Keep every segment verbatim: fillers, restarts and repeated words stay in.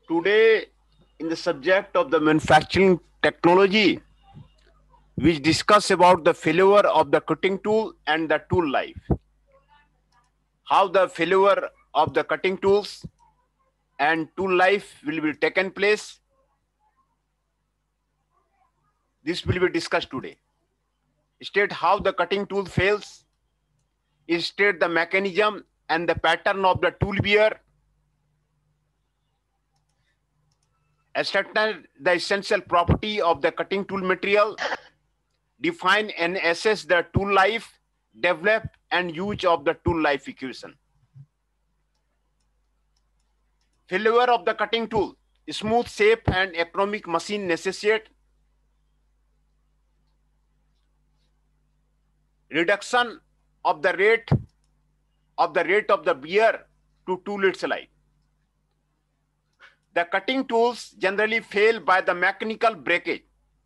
Today, in the subject of the manufacturing technology, we discuss about the failure of the cutting tool and the tool life. How the failure of the cutting tools and tool life will be taken place. This will be discussed today. State how the cutting tool fails. State the mechanism and the pattern of the tool wear. Ascertain the essential property of the cutting tool material. Define and assess the tool life, develop and use of the tool life equation. Failure of the cutting tool. Smooth, safe and economic machine necessitate reduction of the rate of the rate of the wear to tool its life. The cutting tools generally fail by the mechanical breakage.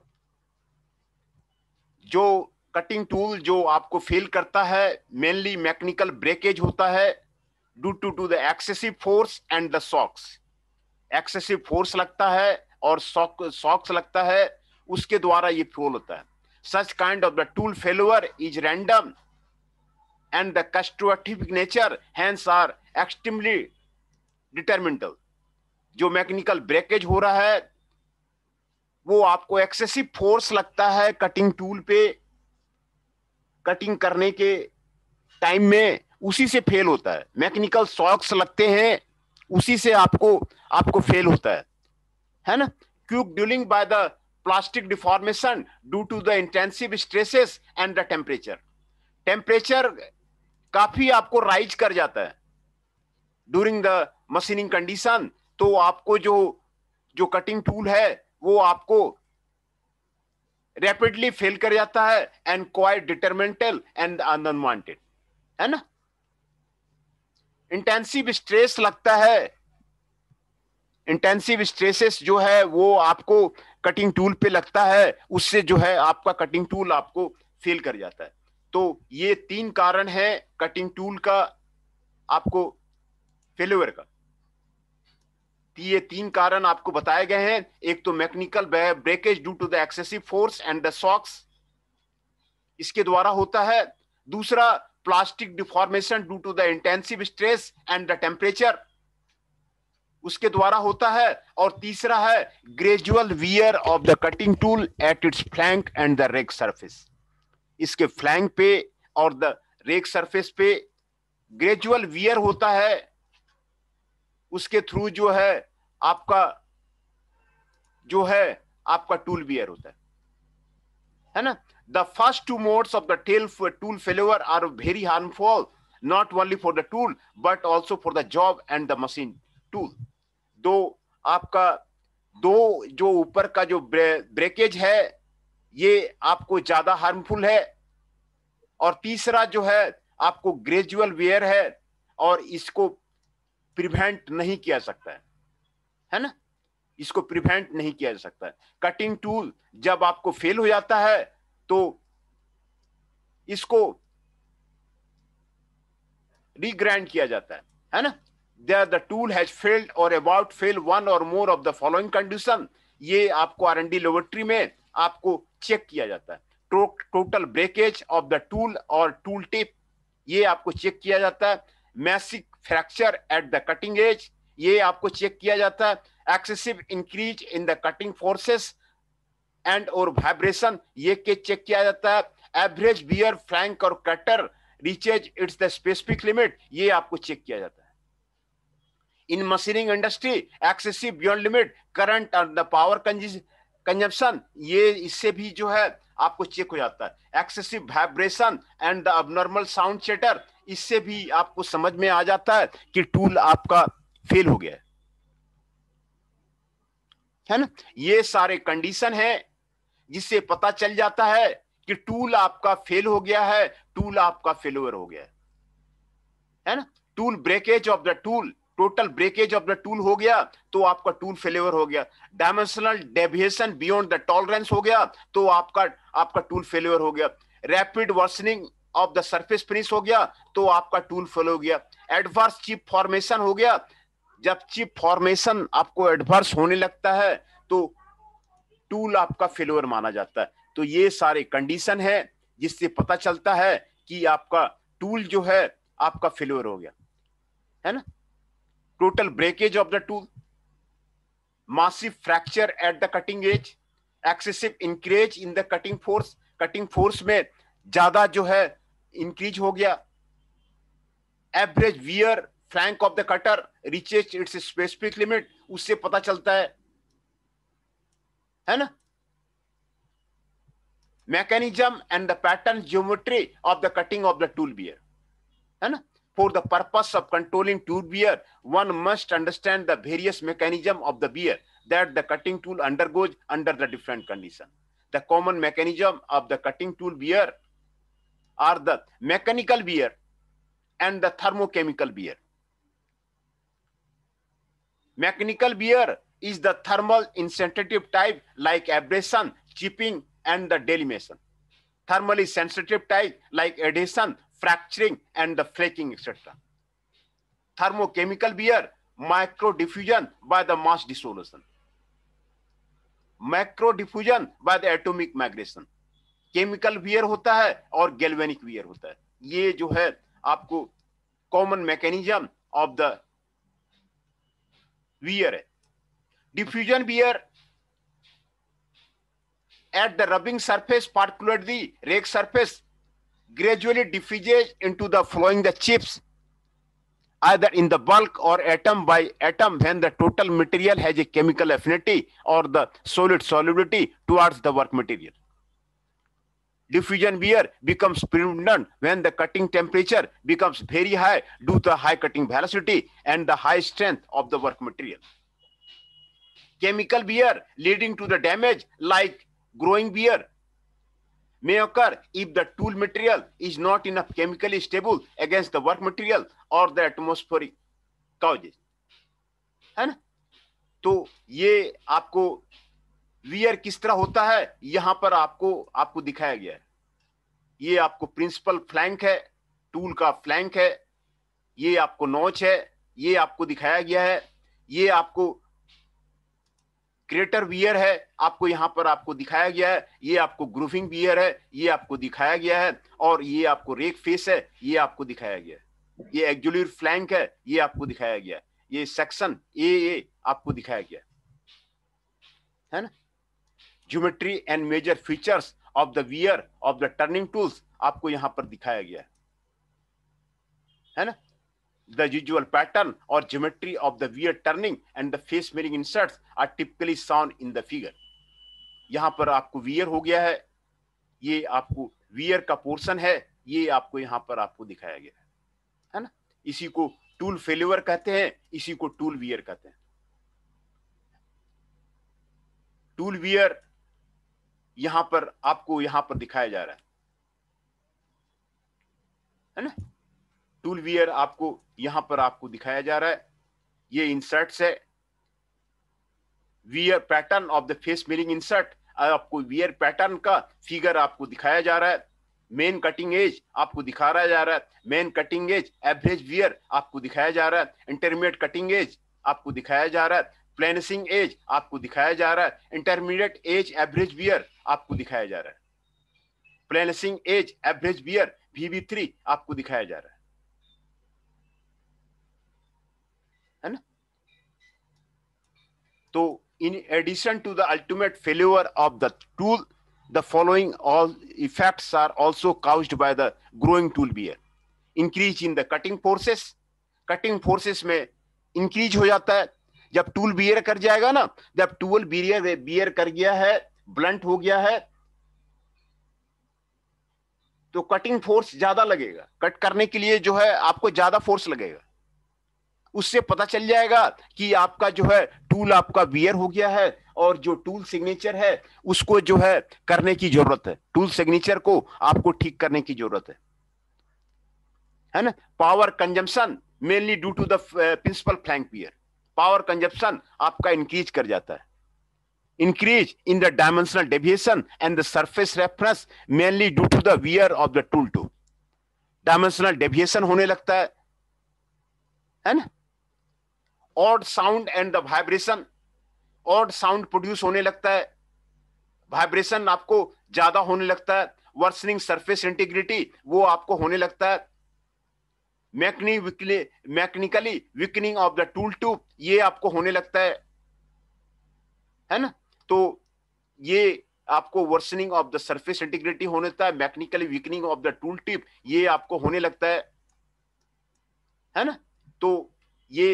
जो cutting tool जो आपको fail करता है mainly mechanical breakage होता है due to to the excessive force and the shocks. Excessive force लगता है और शॉक शॉक्स लगता है, उसके द्वारा ये फेल होता है. Such kind of the tool failure is random and the catastrophic nature hence are extremely detrimental. जो मैकेनिकल ब्रेकेज हो रहा है वो आपको एक्सेसिव फोर्स लगता है कटिंग टूल पे कटिंग करने के टाइम में, उसी से फेल होता है. मैकेनिकल शॉक्स लगते हैं, उसी से आपको आपको फेल होता है, है ना. Quick dulling by the plastic deformation due to the intensive stresses and the temperature. Temperature काफी आपको राइज कर जाता है ड्यूरिंग द मशीनिंग कंडीशन, तो आपको जो जो कटिंग टूल है वो आपको रैपिडली फेल कर जाता है and quite detrimental and unwanted, है ना. इंटेंसिव स्ट्रेस लगता है. इंटेंसिव स्ट्रेसेस जो है वो आपको कटिंग टूल पे लगता है, उससे जो है आपका कटिंग टूल आपको फेल कर जाता है. तो ये तीन कारण है कटिंग टूल का आपको फेल्योर का. ये तीन कारण आपको बताए गए हैं. एक तो mechanical breakage due to the excessive force and the shocks, इसके द्वारा होता है. दूसरा plastic deformation due to the intensive stress and the temperature, उसके द्वारा होता है. और तीसरा है gradual wear of the cutting tool at its flank and the rake surface. इसके फ्लैंक पे और द रेक सरफेस पे ग्रेजुअल वियर होता है, उसके थ्रू जो है आपका जो है आपका टूल वियर होता है, है ना. The first two modes of the tail tool failure are very harmful not only for the tool but also for the job and the machine tool. दो आपका दो जो ऊपर का जो ब्रेकेज है ये आपको ज्यादा हार्मफुल है, और तीसरा जो है आपको ग्रेजुअल वियर है और इसको प्रिवेंट नहीं किया सकता है, है ना. इसको प्रिवेंट नहीं किया जा सकता है. कटिंग टूल जब आपको फेल हो जाता है तो इसको रीग्राइंड किया जाता है, है ना. There the tool has failed or about fail one or more of the following condition. ये आपको आर एंड डी लेबोरेटरी में आपको चेक किया जाता है. Total breakage of the tool or tool tip ये आपको चेक किया जाता है. Massive fracture at the cutting edge ये आपको चेक किया जाता है. Excessive increase in the cutting forces and or vibration ये के चेक किया जाता है. Average wear flank of cutter reaches its the specific limit ये आपको चेक किया जाता है. In machining industry excessive beyond limit current और द पावर कंजम्पशन ये इससे भी जो है आपको चेक हो जाता है. Excessive vibration and the abnormal sound chatter इससे भी आपको समझ में आ जाता है कि टूल आपका फेल हो गया है, है ना. ये सारे कंडीशन है जिससे पता चल जाता है कि टूल आपका फेल हो गया है, टूल आपका फेल्योर हो गया है, है ना. Tool breakage of the tool, total breakage of the tool हो गया तो आपका टूल फेल्योर हो गया. Dimensional deviation beyond the tolerance हो गया तो आपका आपका टूल फेल्योर हो गया. Rapid worsening of the surface finish हो गया तो आपका टूल फेल हो गया. एडवर्स चिप फॉर्मेशन हो गया जब चिप फॉर्मेशन आपको एडवर्स होने लगता है तो टूल आपका फेल्योर माना जाता है। तो ये सारे कंडीशन है जिससे पता चलता है कि आपका टूल जो है आपका फेल्योर हो गया, है ना। Total breakage of the tool, massive fracture at the cutting edge, excessive increase in the cutting force, cutting force में ज्यादा जो है इंक्रीज हो गया, average wear flank of the cutter reaches its specific limit, उससे पता चलता है है ना। Mechanism and the pattern geometry of the cutting of the tool wear, है ना। For the purpose of controlling tool wear, one must understand the various mechanism of the wear that the cutting tool undergoes under the different condition. The common mechanism of the cutting tool wear are the mechanical wear and the thermochemical wear. Mechanical wear is the thermal insensitive type like abrasion, chipping, and the delimation. Thermally sensitive type like adhesion, fracturing, and the flaking, et cetera. Thermochemical wear, micro diffusion by the mass dissolution, macro diffusion by the atomic migration. Chemical wear होता है और galvanic wear होता है। ये जो है आपको common mechanism of the wear है। Diffusion wear at the rubbing surface, particularly rake surface, gradually diffuses into the flowing the chips either in the bulk or atom by atom when the total material has a chemical affinity or the solid solubility towards the work material. Diffusion wear becomes predominant when the cutting temperature becomes very high due to the high cutting velocity and the high strength of the work material. Chemical wear leading to the damage like growing wear may occur if the tool material is not enough chemically stable against the work material or the atmospheric causes, है ना। तो ये आपको wear किस तरह होता है यहां पर आपको आपको दिखाया गया है। ये आपको प्रिंसिपल फ्लैंक है, टूल का फ्लैंक है, ये आपको नॉच है, ये आपको दिखाया गया है। ये आपको क्रेटर वियर है, आपको यहां पर आपको दिखाया गया है। ये आपको ग्रूविंग वियर है, ये आपको दिखाया गया है। और ये आपको रेक फेस है, ये आपको दिखाया गया है। ये एक्जुलर फ्लैंक है, ये आपको दिखाया गया है। ये सेक्शन ए ए आपको दिखाया गया है ना। Geometry and major features of the wear of the turning tools आपको यहां पर दिखाया गया है ना। The usual pattern or geometry of the weir turning and the face milling inserts are typically shown in the figure. यहां पर आपको वियर हो गया है, ये आपको वियर का पोर्शन है, ये आपको यहां पर आपको दिखाया गया है, है ना। इसी को टूल फेल्यूर कहते हैं, इसी को टूल वियर कहते हैं। टूल वियर यहां पर आपको यहां पर दिखाया जा रहा है, है ना। टूल वियर आपको यहां पर आपको दिखाया जा रहा है। ये इंसर्ट्स है, wear pattern of the face milling insert, आपको वियर पैटर्न का फिगर आपको दिखाया जा रहा है। मेन कटिंग एज आपको दिखाया जा रहा है, main cutting edge average wear आपको दिखाया जा रहा है, इंटरमीडिएट कटिंग एज आपको दिखाया जा रहा है, प्लेनिशिंग एज आपको दिखाया जा रहा है, इंटरमीडिएट एज एवरेज वियर आपको दिखाया जा रहा है, planishing edge average wear V V three आपको दिखाया जा रहा है, है ना। तो in addition to the ultimate failure of the tool, the following all effects are also caused by the growing tool wear. Increase in the cutting forces, cutting forces में increase हो जाता है जब टूल बियर कर जाएगा ना। जब tool beer beer कर गया है, ब्लंट हो गया है, तो कटिंग फोर्स ज्यादा लगेगा। कट करने के लिए जो है आपको ज्यादा फोर्स लगेगा। उससे पता चल जाएगा कि आपका जो है टूल आपका वियर हो गया है और जो टूल सिग्नेचर है उसको जो है करने की जरूरत है। टूल सिग्नेचर को आपको ठीक करने की जरूरत है, है ना। Power consumption mainly due to the principal flank wear, power consumption आपका इंक्रीज कर जाता है। Increase in the dimensional deviation and the surface reference mainly due to the wear of the tool too, dimensional deviation होने लगता है, है ना। Odd sound and the vibration, odd sound produce होने लगता है, वाइब्रेशन आपको ज्यादा होने लगता है, वर्सनिंग सरफेस इंटीग्रिटी वो आपको होने लगता है, mechanically weakening of the tool tube ये आपको होने लगता है, है ना। तो ये आपको worsening of the surface integrity होने लगता है, mechanically weakening of the tool tip ये आपको होने लगता है, है ना। तो ये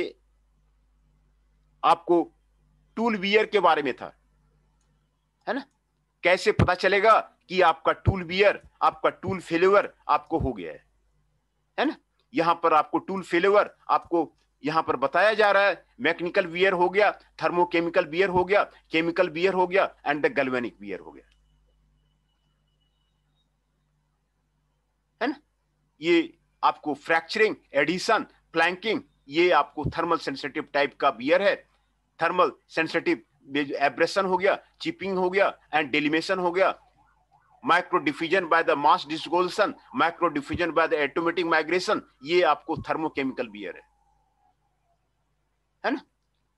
आपको टूल वियर के बारे में था, है ना। कैसे पता चलेगा कि आपका टूल वियर, आपका टूल फेल्योर आपको हो गया है, है ना। यहां पर आपको टूल फेल्योर आपको यहां पर बताया जा रहा है, मैकेनिकल वियर हो गया, थर्मोकेमिकल वियर हो गया, केमिकल वियर हो गया एंड द गैल्वेनिक वियर हो गया, है ना। ये आपको फ्रैक्चरिंग, एडिशन, फ्लैंकिंग ये आपको थर्मल सेंसिटिव टाइप का वियर है, थर्मल सेंसिटिव एब्रेशन हो गया, चिपिंग हो गया एंड डेलिमेशन हो गया, micro diffusion by the mass dissolution, micro diffusion by the atomic migration ये आपको थर्मोकेमिकल वियर है, है ना।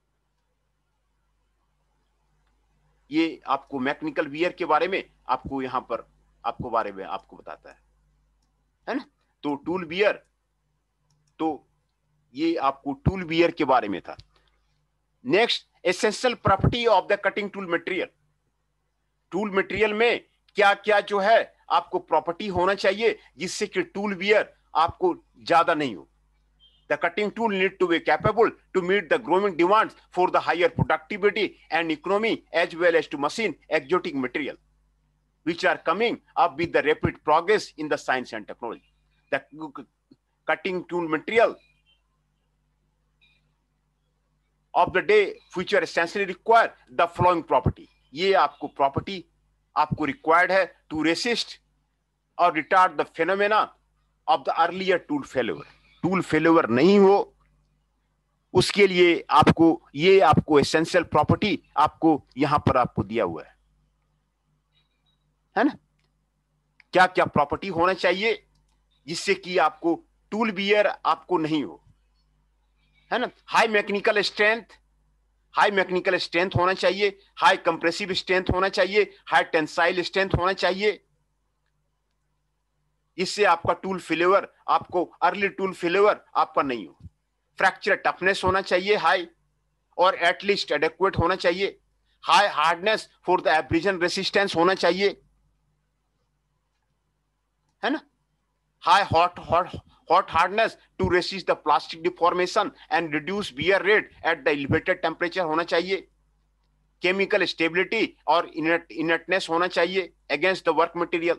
ये आपको मैकेनिकल वियर के बारे में आपको यहां पर आपको बारे में आपको बताता है, है ना। तो टूल वियर, तो ये आपको टूल वियर के बारे में था। Next, essential property of the cutting tool material, tool material में क्या क्या जो है आपको प्रॉपर्टी होना चाहिए जिससे कि टूल वियर आपको ज्यादा नहीं हो। The cutting tool need to be capable to meet the growing demands for the higher productivity and economy as well as to machine exotic material which are coming up with the rapid progress in the science and technology. The cutting tool material of the day future essentially require the following property. ये आपको property आपको required है to resist or retard the phenomena of the earlier tool failure. Tool failure नहीं हो उसके लिए आपको ये आपको एसेंशियल प्रॉपर्टी आपको यहां पर आपको दिया हुआ है, है ना। क्या क्या प्रॉपर्टी होना चाहिए जिससे कि आपको टूल वियर आपको नहीं हो, है ना। High mechanical strength, high mechanical strength होना चाहिए, हाई कंप्रेसिव स्ट्रेंथ होना चाहिए, हाई टेंसाइल स्ट्रेंथ होना चाहिए, इससे आपका टूल फेल्योर आपको अर्ली टूल फेल्योर आपका नहीं हो। फ्रैक्चर टफनेस होना चाहिए हाई और एटलीस्ट एडेक्वेट होना चाहिए, high hardness for the abrasion resistance होना चाहिए, है ना। High hot hot hot hardness to resist the plastic deformation and reduce wear rate at the elevated temperature होना चाहिए, केमिकल स्टेबिलिटी और इनर्टनेस होना चाहिए against the work material.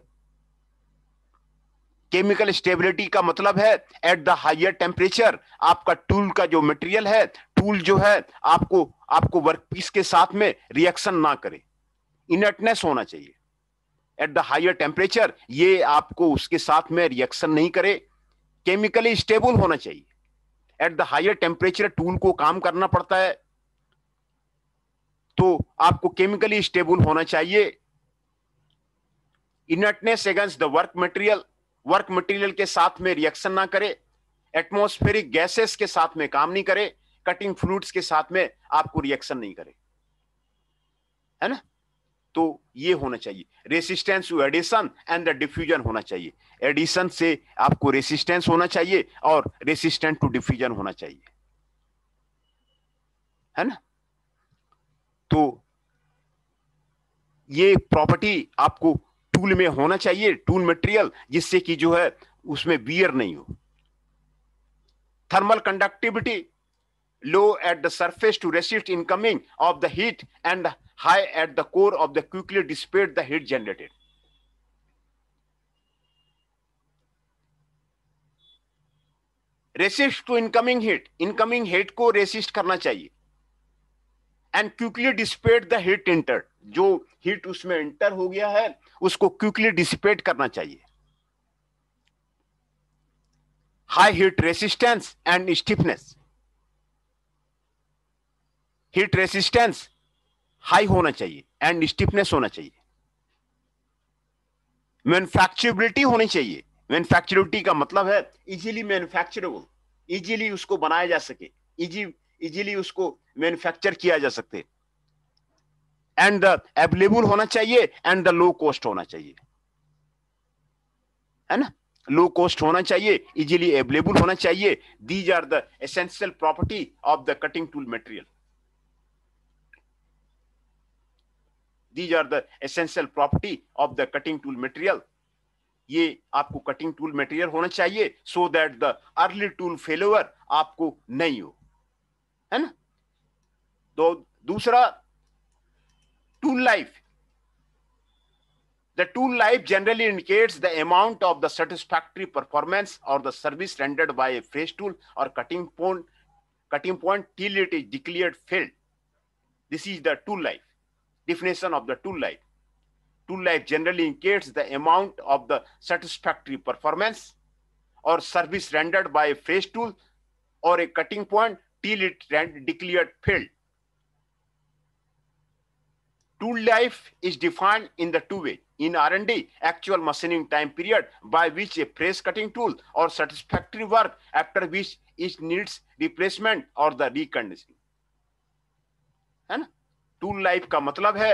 Chemical stability का मतलब है एट द हायर टेम्परेचर आपका tool का जो मटेरियल है, टूल जो है आपको आपको वर्कपीस के साथ में रिएक्शन ना करे। इनर्टनेस होना चाहिए एट द हायर टेम्परेचर, ये आपको उसके साथ में रिएक्शन नहीं करे। केमिकली स्टेबल होना चाहिए, at the higher temperature tool को काम करना पड़ता है तो आपको केमिकली स्टेबल होना चाहिए। Inertness against the work material, work material के साथ में रिएक्शन ना करे, एटमॉस्फेरिक गैसेस के साथ में काम नहीं करे, कटिंग फ्लूइड्स के साथ में आपको रिएक्शन नहीं करे, है ना। तो ये होना चाहिए। Resistance to adhesion and the diffusion होना चाहिए, एडिशन से आपको रेसिस्टेंस होना चाहिए और रेसिस्टेंट टू डिफ्यूजन होना चाहिए, है ना। तो ये प्रॉपर्टी आपको टूल में होना चाहिए, टूल मटेरियल, जिससे कि जो है उसमें वियर नहीं हो। Thermal conductivity low at the surface to resist incoming of the heat and high at the core of the quickly dissipate the heat generated. Resist to incoming heat, incoming heat को resist करना चाहिए and quickly dissipate the heat entered, जो heat उसमें enter हो गया है उसको quickly dissipate करना चाहिए। High heat resistance and stiffness, heat resistance high होना चाहिए एंड स्टिफनेस होना चाहिए। मैन्युफैक्चरेबिलिटी होनी चाहिए, मैन्युफैक्चरेबिलिटी का मतलब है इजीली मैन्युफैक्चरेबल, इजीली उसको बनाया जा सके, इजी इजीली उसको मैन्युफैक्चर किया जा सकते, एंड द अवेलेबल होना चाहिए, एंड द लो कॉस्ट होना चाहिए, है ना, लो कॉस्ट होना चाहिए, इजीली अवेलेबल होना चाहिए. These are the essential property of the cutting tool material. These are the essential property of the cutting tool material. ये आपको कटिंग टूल मटेरियल होना चाहिए so that the early tool failure आपको नहीं हो, है ना. तो दूसरा, tool life. The tool life generally indicates the amount of the satisfactory performance or the service rendered by a fresh tool or cutting point, cutting point till it is declared failed. This is the tool life. Definition of the tool life. Tool life generally indicates the amount of the satisfactory performance or service rendered by a fresh tool or a cutting point till it declared failed. Tool life is defined in the two ways. In R and D, actual machining time period by which a fresh cutting tool or satisfactory work after which it needs replacement or the reconditioning, है ना. Tool life का मतलब है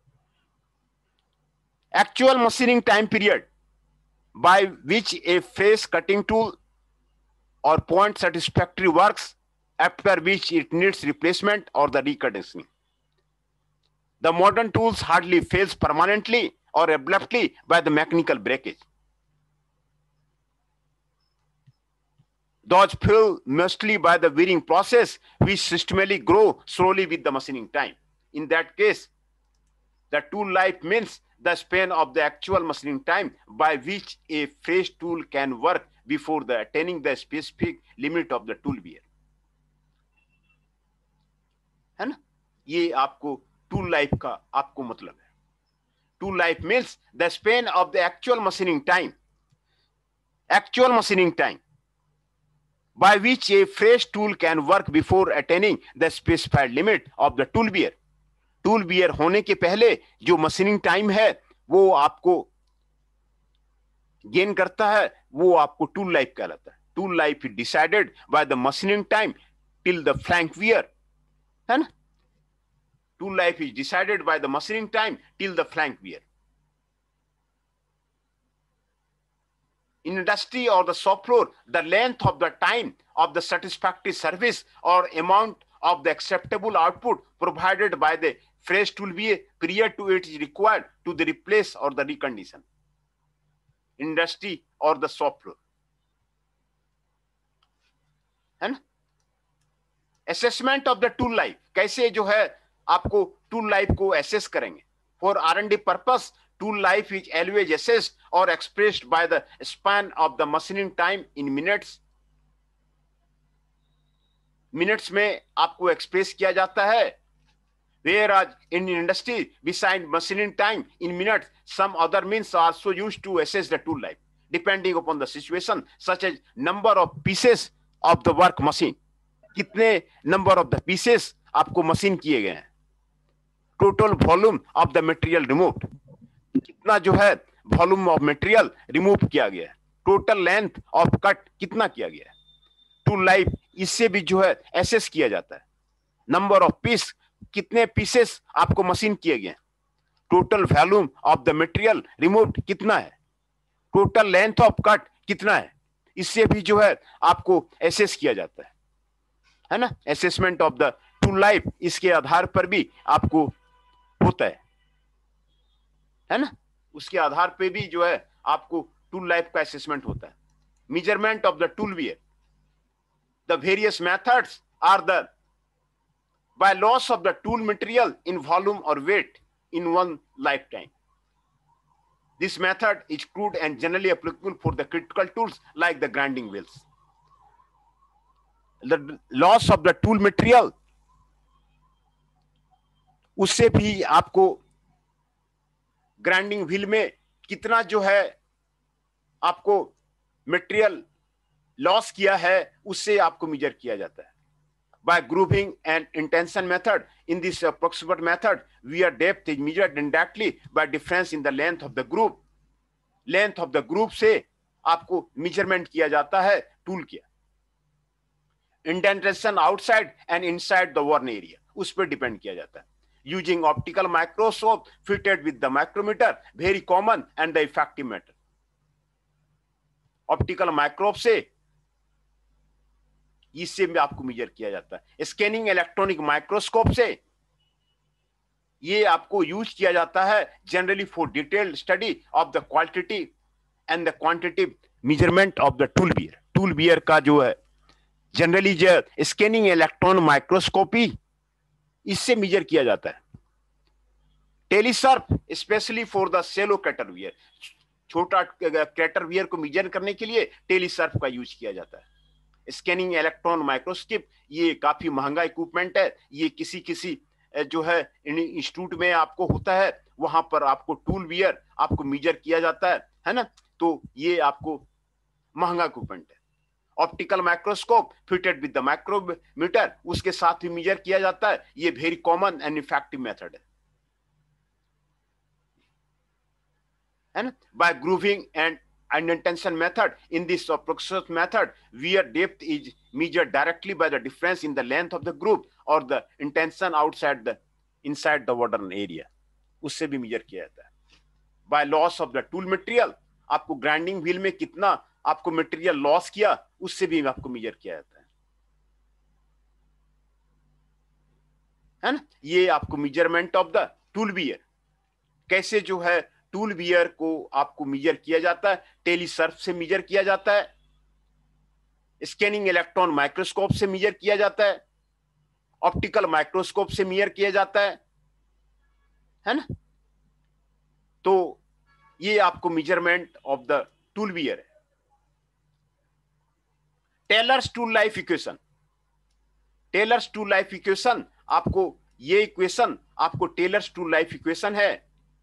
actual machining time period by which a fresh cutting tool और point satisfactory works after which it needs replacement और the reconditioning. The modern tools hardly fails permanently or abruptly by the mechanical breakage. Those fail mostly by the wearing process, which systematically grow slowly with the machining time. In that case, the tool life means the span of the actual machining time by which a fresh tool can work before the attaining the specific limit of the tool wear. है ना, ये आपको tool life का आपको मतलब है. Tool life means the span of the actual machining time, actual machining time by which a fresh tool can work before attaining the specified limit of the tool wear. Tool wear होने के पहले जो machining time है वो आपको gain करता है, वो आपको टूल लाइफ कहलाता है. Tool life is decided by the machining time till the flank wear, है ना. Tool life is decided by the machining time till the flank wear. In industry or the shop floor, the length of the time of the satisfactory service or amount of the acceptable output provided by the fresh tool wear period to it is required to the replace or the recondition. Industry or the shop floor, है ना. Assessment of the tool life, कैसे जो है आपको tool life को assess करेंगे. For R and D purpose tool life is always assessed और expressed by the span of the machining time in minutes. Minutes में आपको एक्सप्रेस किया जाता है. Whereas in industry beside machining time in minutes some other means are also used to assess the tool life depending upon the situation, such as number of pieces of the work machine. कितने number of the pieces आपको machine किए गए हैं. Total volume of the material removed, कितना जो है volume of material remove किया गया है. टोटल लेंथ ऑफ कट कितना किया गया है. टूल लाइफ इससे भी जो है एसेस किया जाता है. नंबर ऑफ पीस, कितने पीसेस आपको मशीन किए गए हैं. Total volume of the material removed कितना है. टोटल लेंथ ऑफ कट कितना है. इससे भी जो है आपको एसेस किया जाता है, है ना. Assessment of the tool life इसके आधार पर भी आपको होता है, है ना. उसके आधार पे भी जो है आपको टूल लाइफ का असेसमेंट होता है. Measurement of the tool wear, the various methods are the by loss of the tool material in volume और weight in one life time. This method is crude and generally applicable for the critical tools like the grinding wheels. The loss of the tool material, उससे भी आपको grinding wheel में कितना जो है आपको material loss किया है उससे आपको मेजर किया जाता है. By grooving and indentation method, in this approximate method wear depth is measured indirectly by difference in the length of the groove. Length of the groove से आपको मेजरमेंट किया जाता है टूल किया. Indentation outside and inside the worn area, उस पर depend किया जाता है। Using optical microscope fitted with the micrometer, very common and the effective method. Optical microscope से इससे भी आपको मेजर किया जाता है। स्कैनिंग इलेक्ट्रॉनिक माइक्रोस्कोप से ये आपको यूज किया जाता है generally for detailed study of the quality and the quantity measurement of the tool wear. Tool wear का जो है जनरली जो स्कैनिंग इलेक्ट्रॉन माइक्रोस्कोपी, इससे मेजर किया जाता है। Talysurf specially for the shallow crater wear, छोटा कैटर वियर को मेजर करने के लिए टेलीसर्फ का यूज किया जाता है। स्कैनिंग इलेक्ट्रॉन माइक्रोस्कोप ये काफी महंगा इक्विपमेंट है। ये किसी किसी जो है इंस्टीट्यूट में आपको होता है, वहां पर आपको टूल वियर आपको मेजर किया जाता है, है ना। तो ये आपको महंगा इक्विपमेंट है। Optical microscope fitted with the micrometer, उसके साथ भी मेजर किया जाता है। ये very common and effective method है, है ना। By grooving and indentation method, in this approximate method where depth is measured directly by the difference in the length of the groove or the intention outside the inside the warden area, उससे भी measure किया जाता है। by loss of the tool material, आपको grinding wheel में कितना आपको material loss किया, उससे भी आपको मेजर किया जाता है, है ना। ये आपको measurement of the tool wear, कैसे जो है टूल बियर को आपको मेजर किया जाता है। टेलीसर्फ से मेजर किया जाता है, स्कैनिंग इलेक्ट्रॉन माइक्रोस्कोप से मेजर किया जाता है, ऑप्टिकल माइक्रोस्कोप से मेजर किया जाता है, है ना। तो ये आपको measurement of the tool wear है। Taylor's tool life equation, Taylor's tool life equation आपको ये इक्वेशन आपको टेलर्स टूल लाइफ इक्वेशन है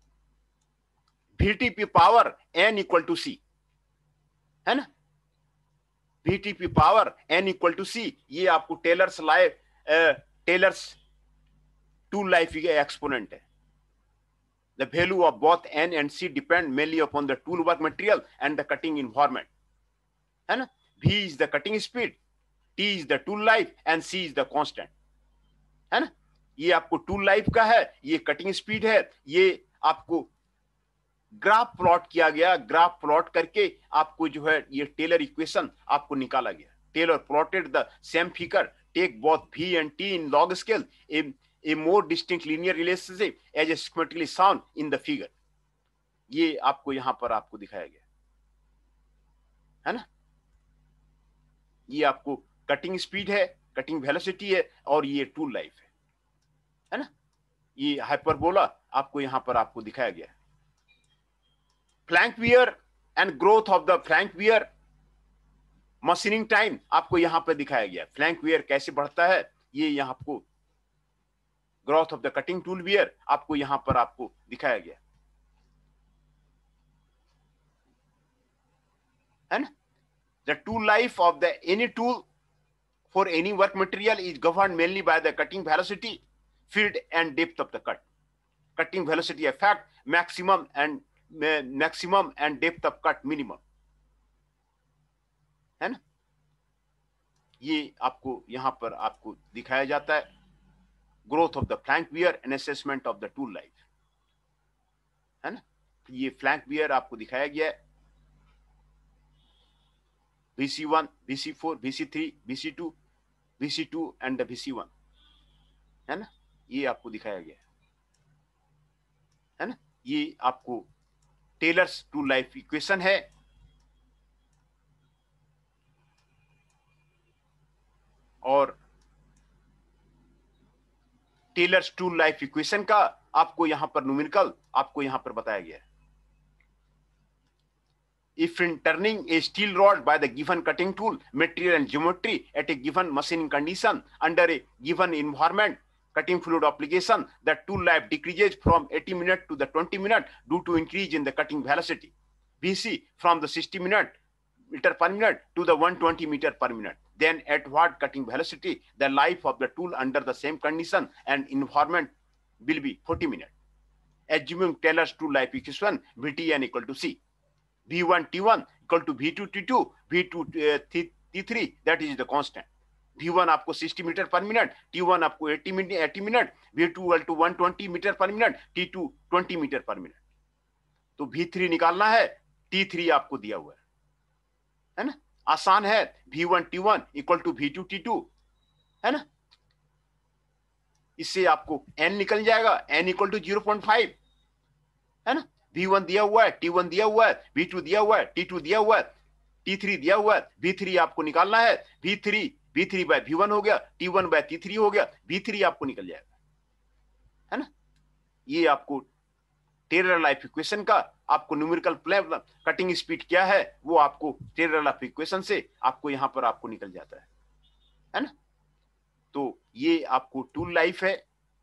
V T P power N equal to C, है ना। V T P power N equal to C, ये आपको Taylor's life Taylor's tool life exponent है। The value of both N and C depend mainly upon the tool work material and the cutting environment, है ना। V is the cutting speed, T is the tool life and C is the constant, है ना। ये आपको tool life का है, ये cutting speed है। ये आपको ग्राफ प्लॉट किया गया, ग्राफ प्लॉट करके आपको जो है ये टेलर इक्वेशन आपको निकाला गया। Taylor plotted the same figure, take both V and T in log scale, a, a more distinct linear relationship as schematically shown in the figure। ये आपको यहां पर आपको दिखाया गया, है ना। ये आपको कटिंग स्पीड है, कटिंग वेलोसिटी है, और ये टूल लाइफ है, है ना। ये हाइपरबोला आपको यहां पर आपको दिखाया गया। Flank wear and growth of the flank wear, machining time आपको यहां पर दिखाया गया। फ्लैंक वियर कैसे बढ़ता है, ये यहां आपको growth of the cutting tool wear आपको यहां पर आपको दिखाया गया, है ना। The tool life of the any tool for any work material is govern mainly by the cutting velocity, field and depth of the cut. Cutting velocity affect maximum and maximum and depth of cut minimum, है ना। ये आपको यहां पर आपको दिखाया जाता है growth of the flank wear and assessment of the tool life, है ना। ये फ्लैंक वियर आपको दिखाया गया है, V C one, V C four, V C three, V C two, V C two and the V C one, है ना। ये आपको दिखाया गया है ना। ये आपको टेलर्स टूल लाइफ इक्वेशन है। और टेलर्स टूल लाइफ इक्वेशन का आपको यहां पर न्यूमेरिकल आपको यहां पर बताया गया है। If in turning a steel rod by the given cutting tool, material and geometry at a given machining condition under a given environment, cutting fluid application, the tool life decreases from eighty minutes to the twenty minutes due to increase in the cutting velocity, V C, from the sixty minute meter per minute to the one hundred twenty meter per minute. Then at what cutting velocity, the life of the tool under the same condition and environment will be forty minutes. Assuming Taylor's tool life equation, V T N equal to C. V one T one equal to V two T two, V two T three, that is the constant. V one आपको sixty meter per minute, T one आपको eighty minute eighty minute, V two two one twenty meter per minute, T two twenty meter per minute. तो V three निकालना है, T three आपको दिया हुआ है, है ना, आसान है। V one T one equal to V two T two, है ना, इससे आपको n निकल जाएगा, n equal to zero point five, है ना। वी वन दिया हुआ है, टी वन दिया हुआ है, वी टू दिया हुआ है, टी टू दिया हुआ है, टी थ्री दिया हुआ है, वी थ्री आपको निकालना है। V three V three by V one हो गया, T one by T three हो गया, वी थ्री आपको निकल जाएगा, है ना। ये आपको टेलर लाइफ इक्वेशन का आपको न्यूमेरिकल प्लेन कटिंग स्पीड क्या है वो आपको टेलर लाइफ इक्वेशन से आपको यहां पर आपको निकल जाता है, है ना। तो ये आपको टूल लाइफ है।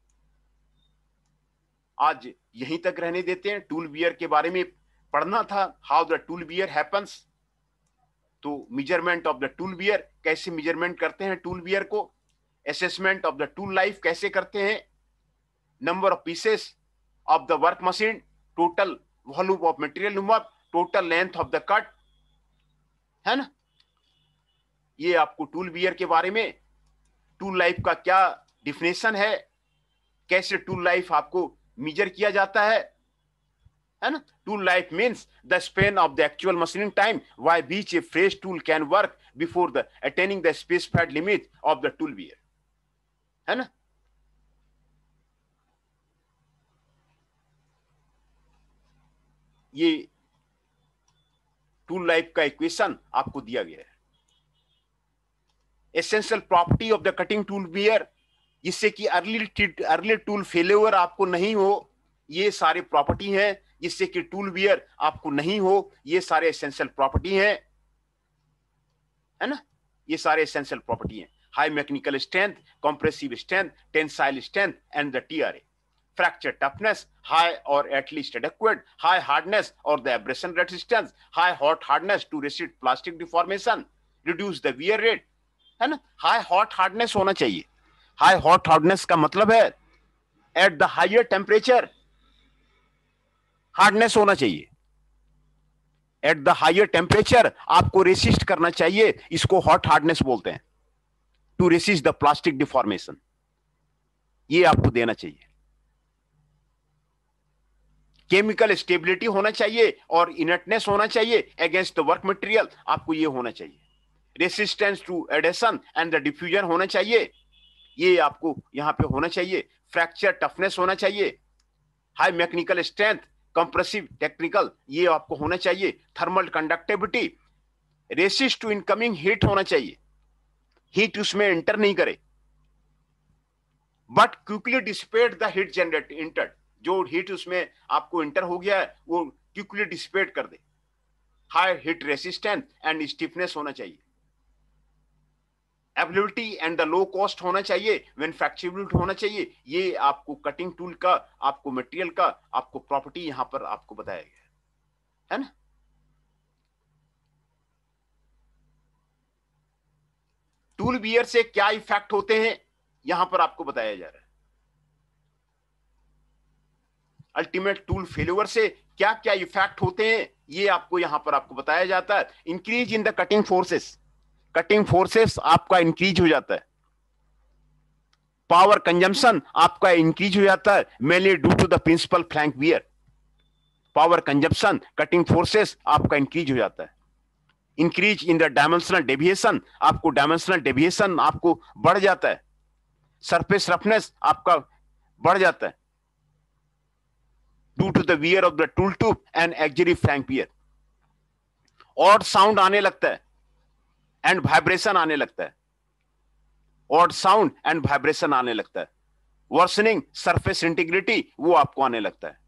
आज यहीं तक रहने देते हैं। टूल बियर के बारे में पढ़ना था, how the tool wear happens. तो measurement of the tool wear, कैसे मेजरमेंट करते हैं टूल बियर को, assessment of the tool life कैसे करते हैं, number of pieces of the work machine, total volume of material remove, total length of the cut, है ना। ये आपको टूल बियर के बारे में, टूल लाइफ का क्या डिफिनेशन है, कैसे टूल लाइफ आपको मेजर किया जाता है, है ना। Tool life means the span of the actual machining time by which a fresh tool can work before the attaining the specified limit of the tool wear, है ना। ये टूल लाइफ का इक्वेशन आपको दिया गया है। Essential property of the cutting tool wear, जिससे कि अर्ली अर्ली टूल फेलियर आपको नहीं हो, ये सारे प्रॉपर्टी हैं। जिससे कि टूल बियर आपको नहीं हो, ये सारे एसेंशियल प्रॉपर्टी हैं, है ना। ये सारे एसेंशियल प्रॉपर्टी हैं। High mechanical strength, compressive strength, tensile strength and the TRA, fracture toughness, high or at least adequate, high hardness or the abrasion resistance, high hot hardness to resist plastic deformation, reduce the wear rate, है ना। high hot hardness होना चाहिए। high hot hardness का मतलब है at the higher temperature hardness होना चाहिए। at the higher temperature आपको resist करना चाहिए, इसको hot hardness बोलते हैं, to resist the plastic deformation, ये आपको देना चाहिए। केमिकल स्टेबिलिटी होना चाहिए और इनर्टनेस होना चाहिए अगेंस्ट द वर्क मटेरियल, आपको ये होना चाहिए। Resistance to adhesion and the diffusion होना चाहिए, ये आपको यहां पे होना चाहिए। फ्रैक्चर टफनेस होना चाहिए। High mechanical strength, compressive technical, ये आपको होना चाहिए। Thermal conductivity, resist to incoming heat होना चाहिए, हीट उसमें एंटर नहीं करे, but quickly dissipate the heat generate enter, जो हीट उसमें आपको इंटर हो गया है वो क्विकली डिसिपेट कर दे। High heat resistance and stiffness होना चाहिए। Availability and the low cost होना चाहिए, मैन्युफैक्चरेबिलिटी होना चाहिए। ये आपको कटिंग टूल का, आपको मटेरियल का आपको प्रॉपर्टी यहां पर आपको बताया गया है, है ना। टूल बियर से क्या इफेक्ट होते हैं यहां पर आपको बताया जा रहा है। अल्टीमेट टूल फेल्योर से क्या क्या इफेक्ट होते हैं ये आपको यहां पर आपको बताया जाता है। Increase in the cutting forces, cutting forces आपका इंक्रीज हो जाता है। पावर कंजम्पशन आपका इंक्रीज हो जाता है, mainly due to the principal flank wear. Power consumption, cutting forces आपका इंक्रीज हो जाता है। Increase in the dimensional deviation, आपको डायमेंशनल डेविएशन आपको बढ़ जाता है। सरफेस रफनेस आपका बढ़ जाता है due to the wear of the tool tube and auxiliary flank wear। Odd sound आने लगता है एंड वाइब्रेशन आने लगता है, ऑड साउंड एंड वाइब्रेशन आने लगता है। वर्सनिंग सरफेस इंटीग्रिटी वो आपको आने लगता है,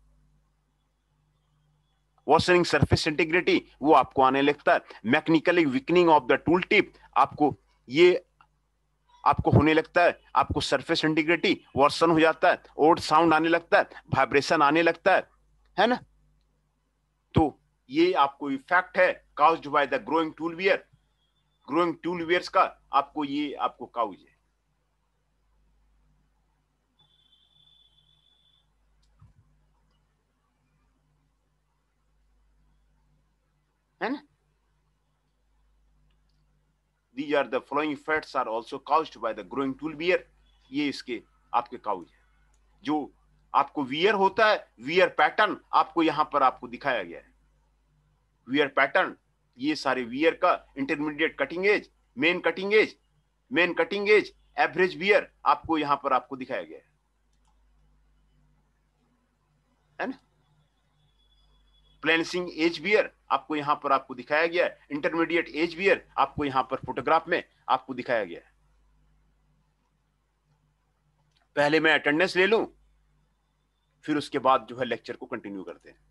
वर्सनिंग सरफेस इंटीग्रिटी वो आपको आने लगता है। Mechanically weakening of the tool tip, आपको ये आपको होने लगता है, आपको सरफेस इंटीग्रिटी वर्सन हो जाता है, ओड साउंड आने लगता है, वाइब्रेशन आने लगता है, है ना। तो ये आपको इफेक्ट है caused by the growing tool wear, growing tool wears का आपको ये आपको काउज है, है ना। The these are the following facts are also caused by the growing tool wear. ये इसके आपके काउज है। जो आपको वियर होता है, वियर पैटर्न आपको यहां पर आपको दिखाया गया है। वियर पैटर्न, ये सारे वियर का intermediate cutting edge, main cutting edge, main cutting edge, average wear आपको यहां पर आपको दिखाया गया है, है ना। प्लेंसिंग एज वियर आपको यहां पर आपको दिखाया गया है। इंटरमीडिएट एज वियर आपको यहां पर फोटोग्राफ में आपको दिखाया गया है। पहले मैं अटेंडेंस ले लूं, फिर उसके बाद जो है लेक्चर को कंटिन्यू करते हैं।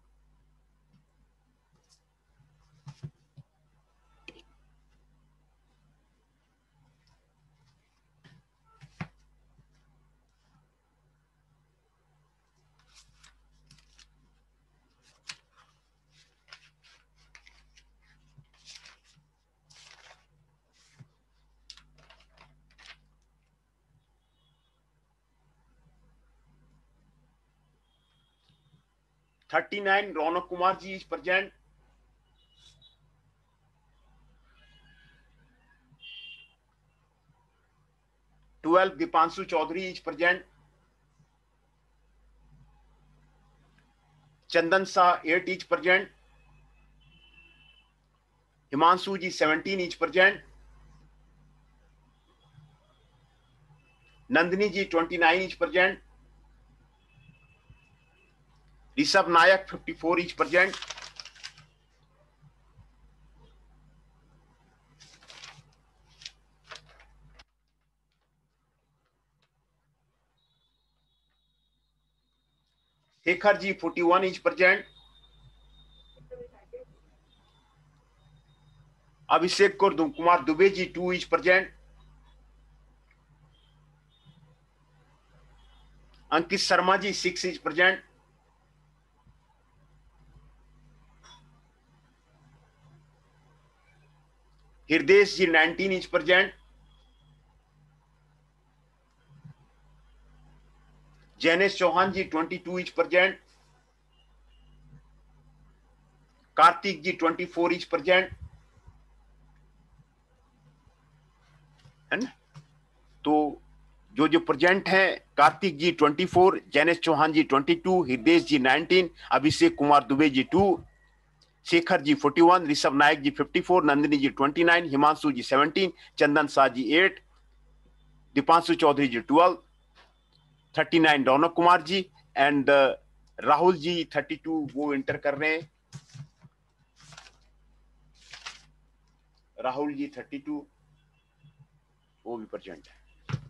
Thirty nine Raunak Kumar ji is present. Twelve Dipanshu Chaudhary is present. Chandan Shah eight is present. Himanshu ji seventeen is present. Nandini ji twenty nine is present. Rishabh Nayak fifty four is present. Shekhar ji forty one is present. Abhishek Kumar Dubey ji two is present. Ankit Sharma ji six is present. Hriday ji nineteen is present. Jainesh Chauhan ji twenty two is present. Kartik ji twenty four is present, है ना। तो जो जो present हैं, Kartik ji twenty four, Jainesh Chauhan ji twenty two, Hriday ji nineteen, Abhishek Kumar Dubey ji two, Shekhar ji forty one, Rishabh Nayak ji fifty four, Nandini ji twenty nine, Himanshu ji seventeen, Chandan Shah ji eight, Dipanshu Chaudhary ji twelve, thirty nine Raunak Kumar ji and Rahul ji thirty two वो enter कर रहे हैं। राहुल जी थर्टी टू वो भी प्रेजेंट है।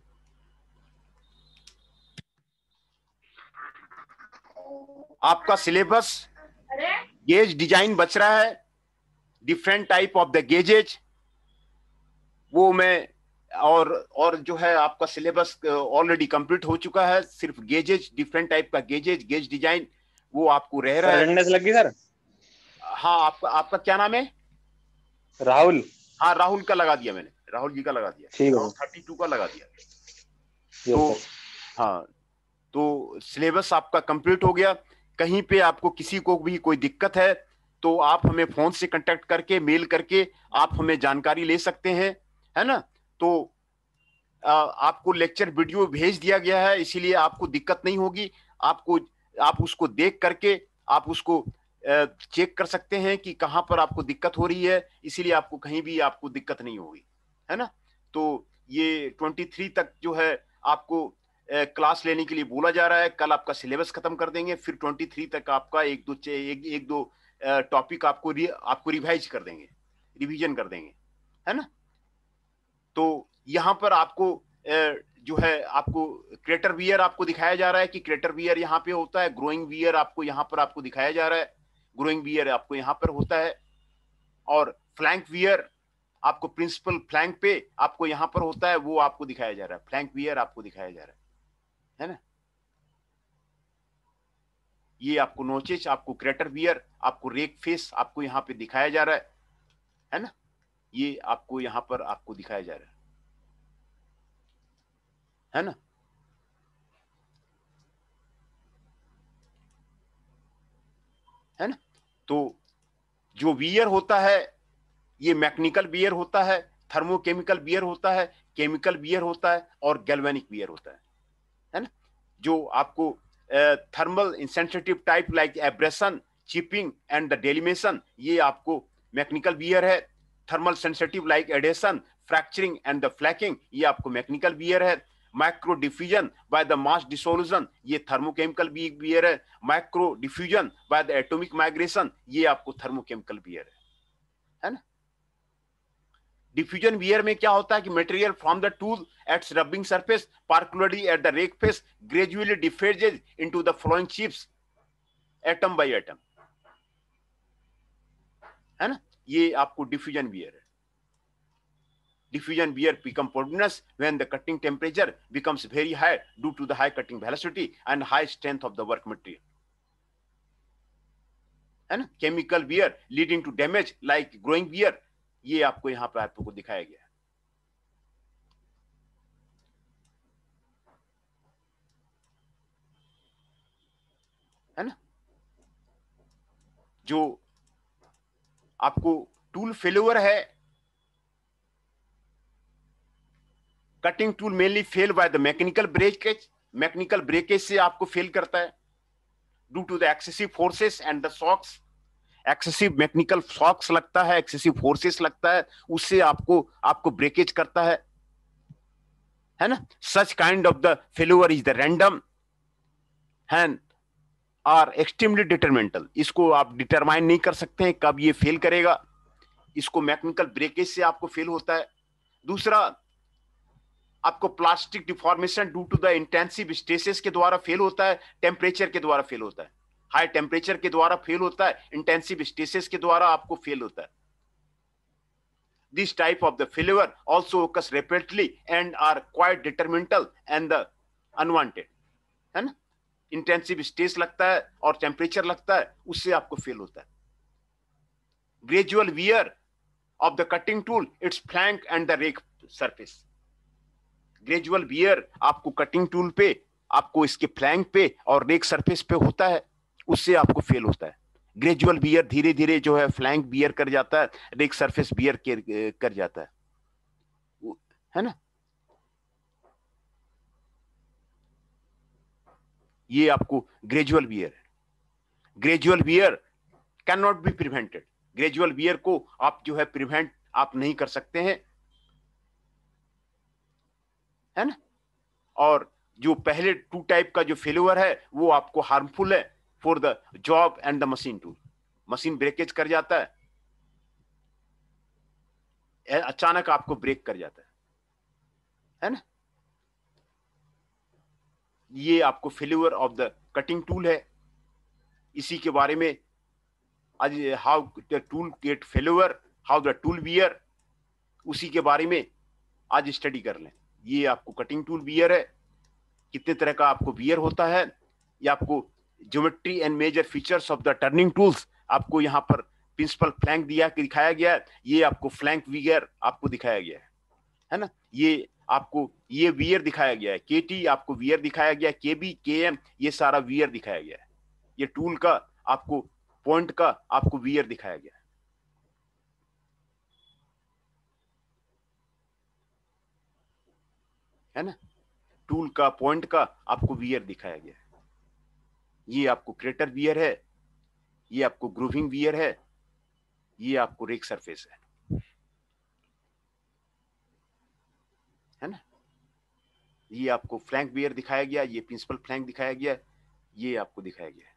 आपका सिलेबस गेज डिजाइन बच रहा है, different type of the gauges, वो मैं और और जो है आपका सिलेबस ऑलरेडी कंप्लीट हो चुका है। सिर्फ गेजेज, डिफरेंट टाइप का गेजेज, गेज डिजाइन वो आपको रह रहा है। अटेंडेंस लग गई सर? हाँ, आपका आपका क्या नाम है? राहुल। हाँ, राहुल का लगा दिया मैंने, राहुल जी का लगा दिया, ठीक है, राहुल थर्टी टू का लगा दिया। तो हाँ, तो सिलेबस आपका कंप्लीट हो गया। कहीं पे आपको किसी को भी कोई दिक्कत है तो आप हमें फोन से कांटेक्ट करके, मेल करके आप हमें जानकारी ले सकते हैं, है ना। तो आ, आपको लेक्चर वीडियो भेज दिया गया है, इसीलिए आपको दिक्कत नहीं होगी। आपको आप उसको देख करके आप उसको चेक कर सकते हैं कि कहां पर आपको दिक्कत हो रही है, इसीलिए आपको कहीं भी आपको दिक्कत नहीं होगी, है ना। तो ये ट्वेंटी थ्री तक जो है आपको क्लास लेने के लिए बोला जा रहा है। कल आपका सिलेबस खत्म कर देंगे, फिर ट्वेंटी थ्री तक आपका एक दो एक, एक दो टॉपिक आपको रि, आपको रिवाइज कर देंगे, रिवीजन कर देंगे, है ना। तो यहां पर आपको जो है आपको क्रेटर वियर आपको दिखाया जा रहा है कि क्रेटर वियर यहाँ पे होता है। ग्रोइंग वियर आपको यहाँ पर आपको दिखाया जा रहा है, ग्रोइंग वियर आपको यहाँ पर होता है। और फ्लैंक वियर आपको प्रिंसिपल फ्लैंक पे आपको यहाँ पर होता है, वो आपको दिखाया जा रहा है। फ्लैंक वियर आपको दिखाया जा रहा है, है ना। ये आपको नोचेज, आपको क्रेटर वियर, आपको रेक फेस आपको यहाँ पे दिखाया जा रहा है, है ना। ये आपको यहाँ पर आपको दिखाया जा रहा है, है ना। है ना। तो जो वियर होता है ये मैकेनिकल वियर होता है, थर्मोकेमिकल वियर होता है, केमिकल वियर होता है और गैल्वेनिक वियर होता है, है ना। जो आपको thermal insensitive type like abrasion, chipping and the delamination, ये आपको मैकेनिकल वियर है। Thermal sensitive like adhesion, fracturing and the flaking, ये आपको मैकेनिकल वियर है। Micro diffusion by the mass dissolution, ये थर्मोकेमिकल वियर है। Micro diffusion by the atomic migration, ये आपको थर्मोकेमिकल वियर है, है ना। डिफ्यूजन वियर में क्या होता है कि material from the tool at rubbing surface particularly at the rake face gradually diffuses into the flowing chips atom by atom, है ना। ये आपको डिफ्यूजन वियर है। Diffusion wear become poisonous when the cutting temperature becomes very high due to the high cutting velocity and high strength of the work material, है ना। Chemical wear leading to damage like growing wear, ये आपको यहाँ पे आपको दिखाया गया है, है ना। जो आपको टूल फेल्योर है, cutting tool mainly fail by the mechanical breakage, mechanical breakage से आपको फेल करता है due to the excessive forces and the shocks. Excessive mechanical shocks लगता है, एक्सेसिव फोर्सेस लगता है, उससे आपको आपको ब्रेकेज करता है, है ना। Such kind of the failure is the random and are extremely detrimental, इसको आप डिटरमाइन नहीं कर सकते हैं कब ये फेल करेगा, इसको मैकेनिकल ब्रेकेज से आपको फेल होता है। दूसरा, आपको plastic deformation due to the intensive stresses के द्वारा फेल होता है, टेम्परेचर के द्वारा फेल होता है, हाई टेम्परेचर के द्वारा फेल होता है, इंटेंसिव स्ट्रेसेस के द्वारा आपको फेल होता है। This type of the failure also occurs rapidly and are quite detrimental and the unwanted, है ना। इंटेंसिव स्ट्रेस लगता है और टेम्परेचर लगता है, उससे आपको फेल होता है। Gradual wear of the cutting tool its flank and the rake surface, gradual wear आपको कटिंग टूल पे, आपको इसके फ्लैंक पे और रेक सरफेस पे होता है, उससे आपको फेल होता है। ग्रेजुअल वियर धीरे धीरे जो है फ्लैंक वियर कर जाता है, रेक सरफेस वियर कर जाता है, है ना। ये आपको ग्रेजुअल वियर है। Gradual wear can not be prevented, gradual wear को आप जो है प्रिवेंट आप नहीं कर सकते हैं, है ना। और जो पहले टू टाइप का जो फेल्योर है वो आपको हार्मफुल है for the job and the machine tool, machine breakage कर जाता है, अचानक आपको ब्रेक कर जाता है, है ना। ये आपको failure of the cutting tool है। इसी के बारे में आज how the tool get failure, how the tool wear, उसी के बारे में आज स्टडी कर लें। ये आपको कटिंग टूल वियर है, कितने तरह का आपको वियर होता है, ये आपको geometry and major features of the turning tools आपको यहाँ पर प्रिंसिपल फ्लैंक दिया दिखाया गया है, ये आपको फ्लैंक वियर आपको दिखाया गया है, है ना। ये आपको ये वियर दिखाया गया है, के टी आपको वियर दिखाया गया है, के बी के एम ये सारा वियर दिखाया गया है, ये टूल का आपको पॉइंट का आपको वियर दिखाया गया है, है ना। टूल का पॉइंट का आपको वियर दिखाया गया है। ये आपको क्रेटर वियर है, ये आपको ग्रूविंग वियर है, ये आपको रेक सरफेस है, है ना। ये आपको फ्लैंक वियर दिखाया गया, ये प्रिंसिपल फ्लैंक दिखाया गया, ये आपको दिखाया गया है।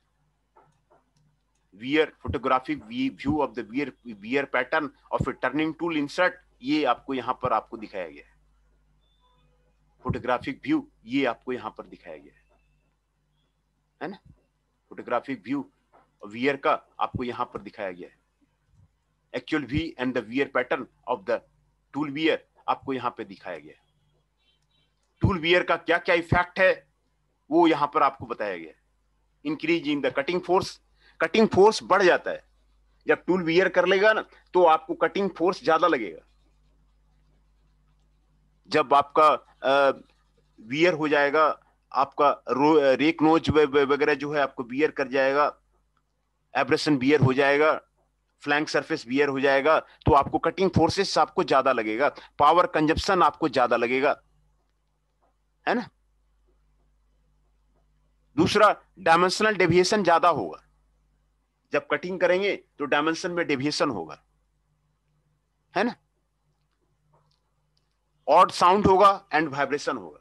Wear photographic view of the wear wear pattern of a turning tool insert, ये आपको यहां पर आपको दिखाया गया है। फोटोग्राफिक व्यू ये आपको यहां पर दिखाया गया है, है ना। फोटोग्राफिक व्यू वियर का आपको यहां पर दिखाया गया है। Actual we and the wear pattern of the tool wear आपको यहां पे दिखाया गया है। टूल वियर का क्या क्या इफेक्ट है वो यहां पर आपको बताया गया है। Increase in the cutting force, cutting force बढ़ जाता है जब टूल वियर कर लेगा ना, तो आपको कटिंग फोर्स ज्यादा लगेगा। जब आपका वियर हो जाएगा, आपका रेक नोज वगैरह जो है आपको वियर कर जाएगा, एब्रेशन वियर हो जाएगा, फ्लैंक सरफेस वियर हो जाएगा, तो आपको कटिंग फोर्सेस आपको ज्यादा लगेगा, पावर कंजप्शन आपको ज्यादा लगेगा, है ना। दूसरा, डायमेंशनल डेविएशन ज्यादा होगा, जब कटिंग करेंगे तो डायमेंशन में डेविएशन होगा, है ना। ऑड साउंड होगा एंड वाइब्रेशन होगा।